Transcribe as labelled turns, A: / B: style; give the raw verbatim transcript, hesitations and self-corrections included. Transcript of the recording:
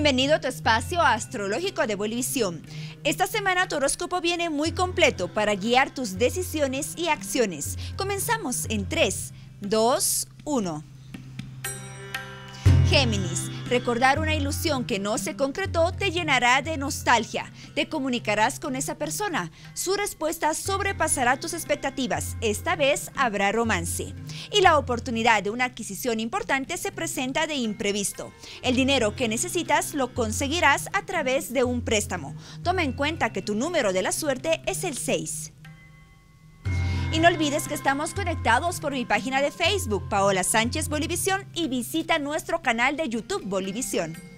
A: Bienvenido a tu espacio astrológico de Bolivisión. Esta semana tu horóscopo viene muy completo para guiar tus decisiones y acciones. Comenzamos en tres, dos, uno. Géminis, recordar una ilusión que no se concretó te llenará de nostalgia. Te comunicarás con esa persona. Su respuesta sobrepasará tus expectativas. Esta vez habrá romance. Y la oportunidad de una adquisición importante se presenta de imprevisto. El dinero que necesitas lo conseguirás a través de un préstamo. Toma en cuenta que tu número de la suerte es el seis. Y no olvides que estamos conectados por mi página de Facebook, Paola Sánchez Bolivisión, y visita nuestro canal de YouTube Bolivisión.